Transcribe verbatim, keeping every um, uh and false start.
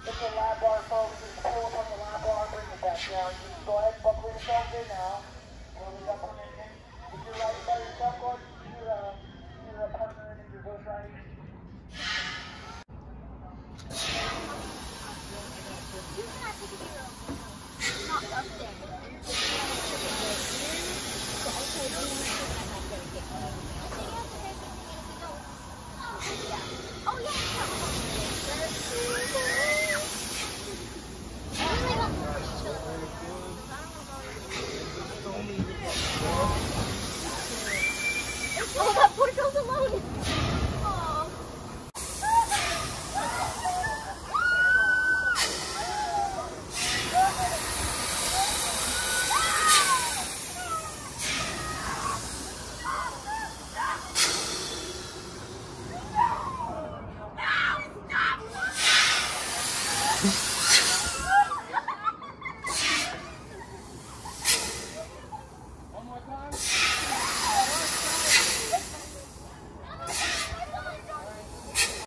the lab bar, folks. Just pull up on the lab bar, bring it back down. Just go ahead and buckle yourself in now. When we got permission. If you're riding by yourself, go ahead and your, uh, your uh, partner and if you're both riding. Oh, that poor girl's alone. Aww. Stop!